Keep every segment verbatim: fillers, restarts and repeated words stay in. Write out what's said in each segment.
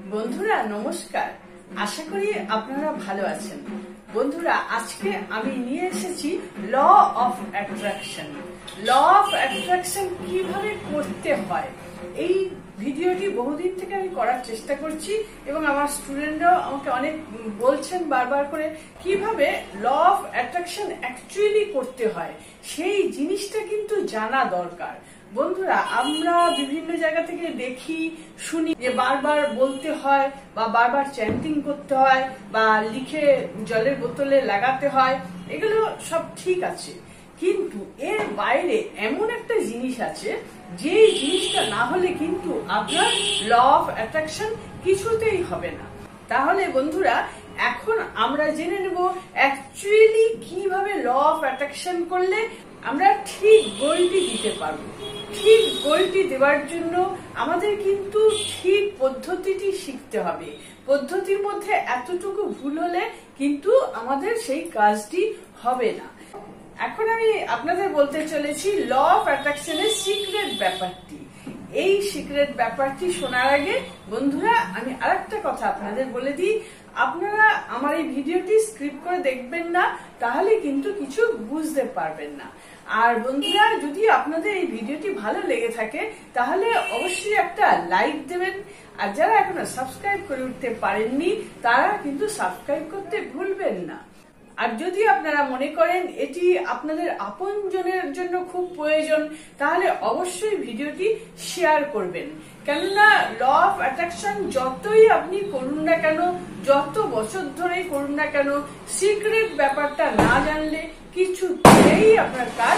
বন্ধুরা নমস্কার, আশা করি আপনারা ভালো আছেন। বন্ধুরা আজকে আমি নিয়ে এসেছি law of attraction. Law of attraction কিভাবে করতে হয় এই ভিডিওটি বহুদিন থেকে আমি করার চেষ্টা করছি এবং আমার স্টুডেন্টরাও আমাকে অনেক বলছেন বারবার করে কিভাবে ল অফ অ্যাট্রাকশন অ্যাকচুয়ালি করতে হয় সেই জিনিসটা কিন্তু জানা দরকার। বন্ধুরা আমরা বিভিন্ন জায়গা থেকে দেখি শুনি যে বারবার বলতে হয় বা বারবার চ্যান্টিং করতে হয় বা লিখে জলের বোতলে লাগাতে হয়, এগুলো সব ঠিক আছে, কিন্তু এর বাইরে এমন একটা জিনিস আছে যে জিনিসটা না হলে কিন্তু আপনার ল অফ অ্যাট্রাকশন কিছুতেই হবে না। তাহলে বন্ধুরা এখন আমরা জেনে নেব অ্যাকচুয়ালি কিভাবে ল অফ অ্যাট্রাকশন করলে আমরা ঠিক গোলটি দিতে পারবো। ঠিক গোলটি দেওয়ার জন্য আমাদের কিন্তু ঠিক পদ্ধতিটি শিখতে হবে। পদ্ধতির মধ্যে এতটুকু ভুল হলে কিন্তু আমাদের সেই কাজটি হবে না। এখন আমি আপনাদের বলতে চলেছি ল অফ অ্যাট্রাকশনের সিক্রেট ব্যাপারটি। এই সিক্রেট ব্যাপারটি শোনার আগে বন্ধুরা আমি আরেকটা কথা আপনাদের বলে দিই, আপনারা আমার এই ভিডিওটি স্ক্রিপ্ট করে দেখবেন না, তাহলে কিন্তু কিছু বুঝতে পারবেন না। আর বন্ধুরা যদি আপনাদের এই ভিডিওটি ভালো লেগে থাকে তাহলে অবশ্যই একটা লাইক দেবেন, আর যারা এখনো সাবস্ক্রাইব করে উঠতে পারেননি তারা কিন্তু সাবস্ক্রাইব করতে ভুলবেন না। আর যদি আপনারা মনে করেন এটি আপনাদের আপনজনের জন্য খুব প্রয়োজন তাহলে অবশ্যই ভিডিওটি শেয়ার করবেন, কেননা ল অফ অ্যাট্রাকশন যতই আপনি করুন না কেন, যত বছর ধরেই করুন না কেন, সিক্রেট ব্যাপারটা না জানলে কিছুতেই আপনার কাজ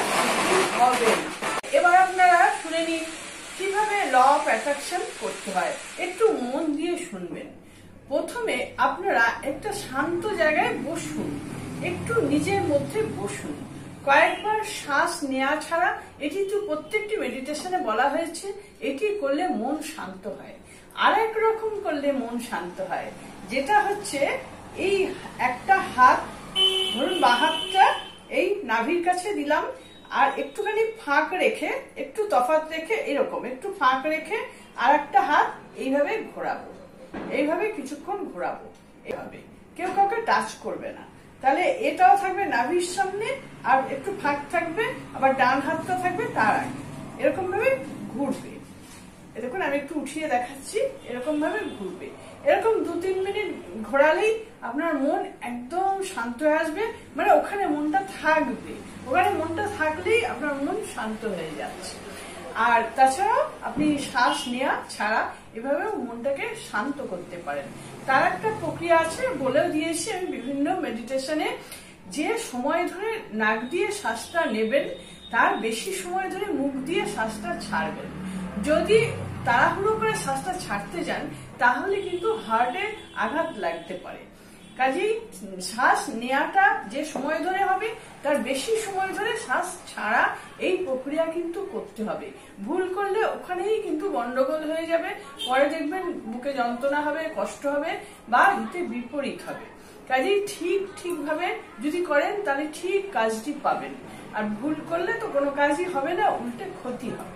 হবে না। এবার আপনারা শুনে নিন কিভাবে ল অফ অ্যাট্রাকশন করতে হয়, একটু মন দিয়ে শুনবেন। প্রথমে আপনারা একটা শান্ত জায়গায় বসুন, একটু নিজের মধ্যে বসুন, কয়েকবার শ্বাস নেওয়া ছাড়া, এটি তো প্রত্যেকটি মেডিটেশনে বলা হয়েছে এটি করলে মন শান্ত হয়। আর এক রকম করলে মন শান্ত হয়, যেটা হচ্ছে এই একটা হাত ধরুন, বাঁ হাতটা এই নাভির কাছে দিলাম আর একটুখানি ফাঁক রেখে, একটু তফাৎ রেখে, এরকম একটু ফাঁক রেখে আর একটা হাত এইভাবে ঘোরাবো, এইভাবে কিছুক্ষণ ঘোরাবো, এভাবে কেউ কাউকে টাচ করবে না। তাহলে এটাও থাকবে নাভির সামনে আর একটু ফাঁক থাকবে, আবার ডান হাতটা থাকবে তার আগে, এরকম ভাবে ঘুরবে। দেখুন আমি একটু উঠিয়ে দেখাচ্ছি, এরকম ভাবে ঘুরবে। এরকম দু তিন মিনিট ঘোরালেই আপনার মন একদম শান্ত হয়ে আসবে, মানে ওখানে মনটা থাকবে, ওখানে মনটা থাকলেই আপনার মন শান্ত হয়ে যাচ্ছে। আর তাছাড়াও আপনি শ্বাস নেওয়া ছাড়া এভাবেও মনটাকে শান্ত করতে পারেন। তার একটা প্রক্রিয়া আছে, বলেও দিয়েছি আমি বিভিন্ন মেডিটেশনে, যে সময় ধরে নাক দিয়ে শ্বাসটা নেবেন তার বেশি সময় ধরে মুখ দিয়ে শ্বাসটা ছাড়বেন। যদি তাড়াহুড়ো করে শ্বাসটা ছাড়তে যান তাহলে কিন্তু হার্টে আঘাত লাগতে পারে। কাজেই শ্বাস নেওয়াটা যে সময় ধরে হবে তার বেশি সময় ধরে শ্বাস ছাড়া এই প্রক্রিয়া কিন্তু করতে হবে। ভুল করলে ওখানেই কিন্তু গন্ডগোল হয়ে যাবে, পরে দেখবেন বুকে যন্ত্রণা হবে, কষ্ট হবে বা হিতে বিপরীত হবে। কাজেই ঠিক ঠিকভাবে যদি করেন তাহলে ঠিক কাজটি পাবেন, আর ভুল করলে তো কোনো কাজই হবে না, উল্টে ক্ষতি হবে।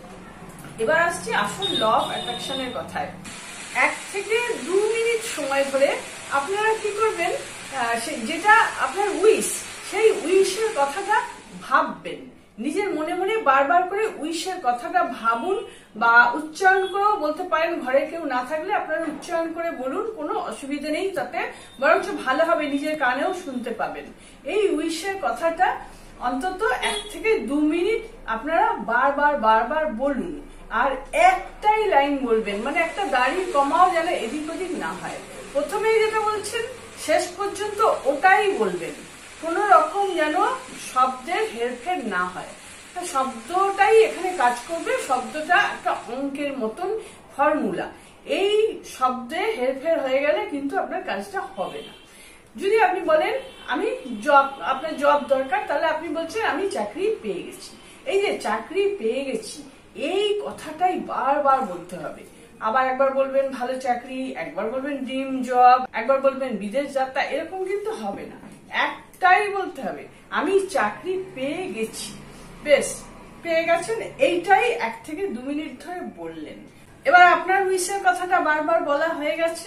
এবার আসছি আসল ল অফ অ্যাট্রাকশনের কথায়। এক থেকে দু মিনিট সময় ধরে আপনারা কি করবেন, যেটা আপনার উইশ, সেই উইশের কথাটা ভাববেন। নিজের মনে মনে বারবার করে উইশের কথাটা ভাবুন বা উচ্চারণ করেও বলতে পারেন, ঘরে কেউ না থাকলে আপনারা উচ্চারণ করে বলুন, কোনো অসুবিধা নেই, তাতে বরঞ্চ ভালো হবে, নিজের কানেও শুনতে পাবেন। এই উইশের কথাটা অন্তত এক থেকে দু মিনিট আপনারা বারবার বারবার বলুন, আর একটাই লাইন বলবেন, মানে একটা দাড়ির কমাও যেন এদিক ওদিক না হয়। প্রথমেই যেটা বলছেন শেষ পর্যন্ত ওটাই বলবেন, কোন রকম যেন শব্দের হেরফের না হয়। শব্দটাই এখানে কাজ করবে, শব্দটা একটা অঙ্কের মতন ফর্মুলা, এই শব্দে হেরফের হয়ে গেলে কিন্তু আপনার কাজটা হবে না। যদি আপনি বলেন আমি জব, আপনার জব দরকার, তাহলে আপনি বলছেন আমি চাকরি পেয়ে গেছি। এই যে চাকরি পেয়ে গেছি এই কথাটাই বারবার বলতে হবে। আবার একবার বলবেন ভালো চাকরি, একবার বলবেন ড্রিম জব, একবার বলবেন বিদেশ যাত্রা, এরকম কিন্তু হবে না। একটাই বলতে হবে, আমি চাকরি পেয়ে গেছি। বেশ, পেয়ে গেছেন, এইটাই এক থেকে দু মিনিট ধরে বললেন। এবার আপনার উইশের কথাটা বারবার বলা হয়ে গেছে।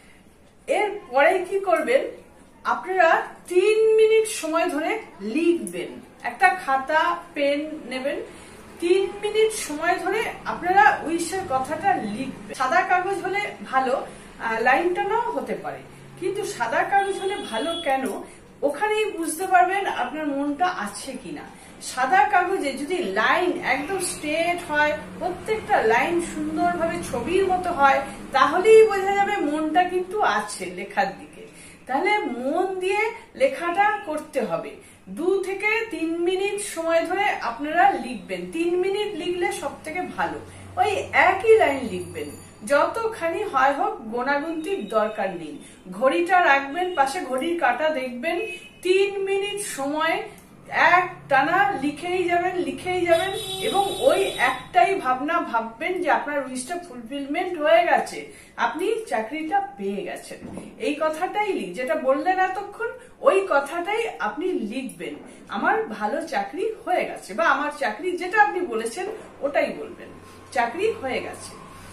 এর পরে কি করবেন, আপনারা তিন মিনিট সময় ধরে লিখবেন। একটা খাতা পেন নেবেন, তিন মিনিট সময় ধরে আপনারা উইশের কথাটা লিখবেন। সাদা কাগজ হলে ভালো, লাইনটা নাও হতে পারে, কিন্তু সাদা কাগজ হলে ভালো কেন, ওখানেই বুঝতে পারবেন আপনার মনটা আছে কিনা। সাদা কাগজে যদি লাইন একদম স্ট্রেট হয়, প্রত্যেকটা লাইন সুন্দরভাবে ছবির মতো হয়, তাহলেই বোঝা যাবে মনটা কিন্তু আছে লেখার দিকে। তাহলে মন দিয়ে লেখাটা করতে হবে। দু থেকে তিন মিনিট সময় ধরে আপনারা লিখবেন। তিন মিনিট লিখলে সব থেকে ভালো। ওই একই লাইন লিখবেন, যতখানি হয় হোক, গোনাগুনতির দরকার নেই। ঘড়িটা রাখবেন পাশে, ঘড়ির কাঁটা দেখবেন, তিন মিনিট সময় এক টানা লিখেই যাবেন লিখেই যাবেন এবং ওই একটাই ভাবনা ভাববেন যে আপনার উইশটা ফুলফিলমেন্ট হয়ে গেছে, আপনি চাকরিটা পেয়ে গেছেন। এই কথাটাই লিখ, যেটা বললেন এতক্ষণ, ওই কথাটাই আপনি লিখবেন, আমার ভালো চাকরি হয়ে গেছে, বা আমার চাকরি যেটা আপনি বলেছেন ওটাই বলবেন, চাকরি হয়ে গেছে।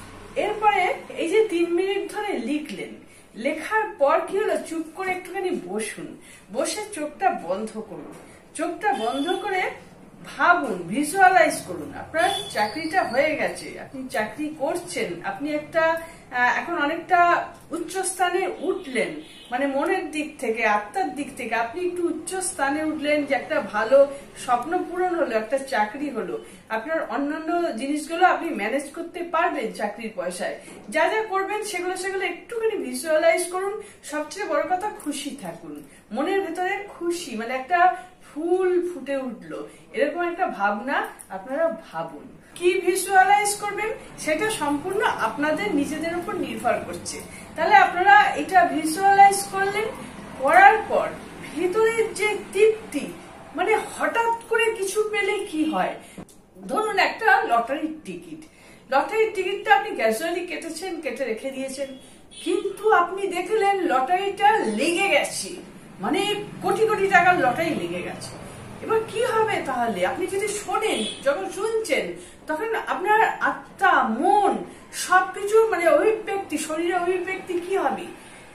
এরপরে এই যে তিন মিনিট ধরে লিখলেন, লেখার পর কি হলো, চুপ করে একটুখানি বসুন, বসে চোখটা বন্ধ করুন। চোখটা বন্ধ করে ভাবুন, ভিজুয়ালাইজ করুন আপনার চাকরিটা হয়ে গেছে, আপনি চাকরি করছেন, আপনি একটা এখন অনেকটা উচ্চ স্থানে উঠলেন, মানে মনের দিক থেকে, আত্মার দিক থেকে আপনি একটু উচ্চ স্থানে উঠলেন, যে একটা ভালো স্বপ্ন পূরণ হলো, একটা চাকরি হলো। আপনার অন্যান্য জিনিসগুলো আপনি ম্যানেজ করতে পারবেন চাকরির পয়সায়। যা যা করবেন সেগুলো সেগুলো একটুখানি ভিজুয়ালাইজ করুন। সবচেয়ে বড় কথা, খুশি থাকুন, মনের ভেতরে খুশি, মানে একটা ফুল ফুটে উঠলো, এরকম একটা ভাবনা আপনারা ভাবুন। কি ভিজুয়ালাইজ করবেন সেটা সম্পূর্ণ আপনাদের নিজেদের উপর নির্ভর করছে। তাহলে আপনারা এটা ভিজুয়ালাইজ করলেন, করার পর ভিতরের যে তৃপ্তি, মানে হঠাৎ করে কিছু পেলে কি হয়, ধরুন একটা লটারির টিকিট, লটারির টিকিটটা আপনি ক্যাজুয়ালি কেটেছেন, কেটে রেখে দিয়েছেন, কিন্তু আপনি দেখলেন লটারিটা লেগে গেছে, মানে কোটি কোটি টাকার লটারি লেগে গেছে। এবার কি হবে তাহলে, আপনি যদি শোনেন, যখন শুনছেন তখন আপনার আত্মা, মন, সবকিছু মানে অভিব্যক্তি, শরীরের অভিব্যক্তি কি হবে,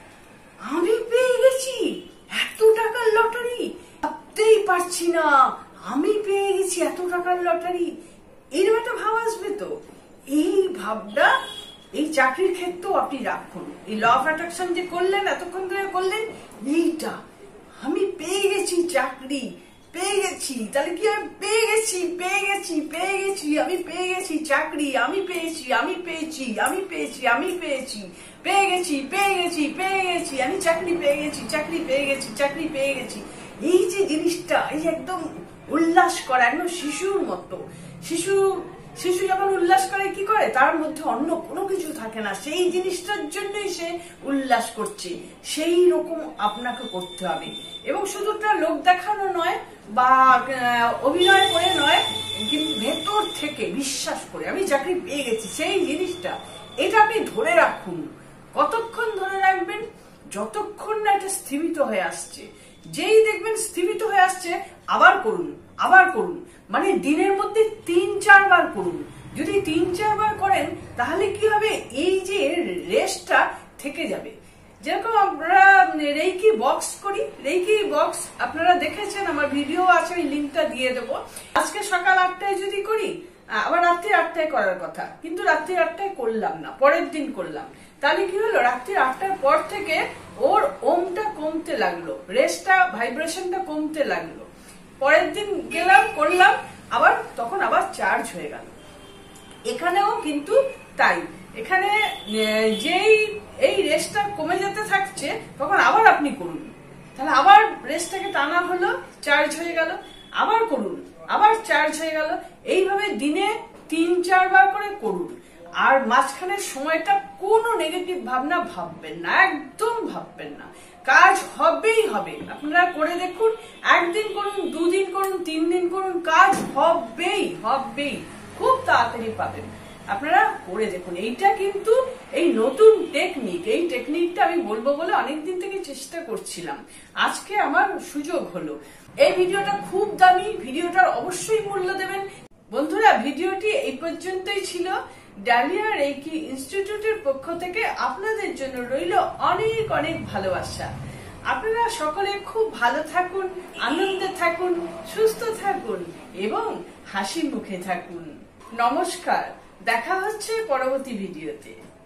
আমি পেয়ে গেছি এত টাকার লটারি, ভাবতেই পারছি না আমি পেয়ে গেছি এত টাকার লটারি, এরকম একটা ভাব আসবে। তো এই ভাবটা এই চাকরির ক্ষেত্রেও আপনি রাখুন। এই ল অফ অ্যাট্রাকশন যে করলেন, এতক্ষণ ধরে করলেন, এইটা আমি পেয়ে গেছি, চাকরি পেয়ে গেছি, তাহলে কি আমি পেয়ে গেছি পেয়ে গেছি পেয়ে গেছি আমি পেয়ে গেছি চাকরি, আমি পেয়েছি আমি পেয়েছি আমি পেয়েছি আমি পেয়েছি পেয়ে গেছি পেয়ে গেছি পেয়ে গেছি আমি চাকরি পেয়ে গেছি চাকরি পেয়ে গেছি চাকরি পেয়ে গেছি। এই যে জিনিসটা, এই একদম উল্লাস করা, একদম শিশুর মতো। শিশু শিশু যখন উল্লাস করে কি করে, তার মধ্যে অন্য কোনো কিছু থাকে না, সেই জিনিসটার জন্যই সে উল্লাস করছে। সেই রকম আপনাকে করতে হবে, এবং শুধুটা লোক দেখানো নয় বা অভিনয় করে নয়, কিন্তু ভেতর থেকে বিশ্বাস করে আমি চাকরি পেয়ে গেছি, সেই জিনিসটা এটা আপনি ধরে রাখুন। কতক্ষণ ধরে রাখবেন, যতক্ষণ না এটা স্থিমিত হয়ে আসছে। যেই দেখবেন স্থিমিত হয়ে আসছে, আবার করুন আবার করুন, মানে দিনের মধ্যে তিন চারবার করুন। যদি তিন চারবার করেন তাহলে কি হবে, এই যে রেস্টটা থেকে যাবে। যেরকম আমরা রেইকি বক্স করি, রেইকি বক্স আপনারা দেখেছেন, আমার ভিডিও আছে, ওই লিঙ্কটা দিয়ে দেবো। আজকে সকাল আটটায় যদি করি, আবার রাত্রি আটটায় করার কথা, কিন্তু রাত্রি আটটায় করলাম না, পরের দিন করলাম, তাহলে কি হলো, রাত্রি আটটার পর থেকে ওর ওমটা কমতে লাগলো, রেস্টটা, ভাইব্রেশনটা কমতে লাগলো। পরের দিন গেলাম, করলাম, আবার তখন আবার চার্জ হয়ে গেল। এখানেও কিন্তু তাই, এখানে যেই এই রেস্টটা কমে যেতে থাকছে, তখন আবার আপনি করুন, তাহলে আবার রেস্টটাকে টানা হলো, চার্জ হয়ে গেল, আবার করুন, আবার চার্জ হয়ে গেল। এইভাবে দিনে তিন চারবার করে করুন। আর মাঝখানের সময়টা কোনো নেগেটিভ ভাবনা ভাববেন না, একদম ভাববেন না, কাজ হবেই হবে। আপনারা করে দেখুন, একদিন করুন, দুদিন করুন, তিন দিন করুন, কাজ হবেই হবেই, খুব তাড়াতাড়ি পাবেন। আপনারা করে দেখুন। এইটা কিন্তু এই নতুন টেকনিক, এই টেকনিকটা আমি বলবো বলে অনেকদিন থেকে চেষ্টা করছিলাম, আজকে আমার সুযোগ হলো। এই ভিডিওটা খুব দামি, ভিডিওটার অবশ্যই মূল্য দেবেন। বন্ধুরা, ভিডিওটি এই পর্যন্তই ছিল। ডালিয়া রেকি ইনস্টিটিউটের পক্ষ থেকে আপনাদের জন্য রইল অনেক অনেক ভালোবাসা। আপনারা সকলে খুব ভালো থাকুন, আনন্দে থাকুন, সুস্থ থাকুন এবং হাসি মুখে থাকুন। নমস্কার, দেখা হচ্ছে পরবর্তী ভিডিওতে।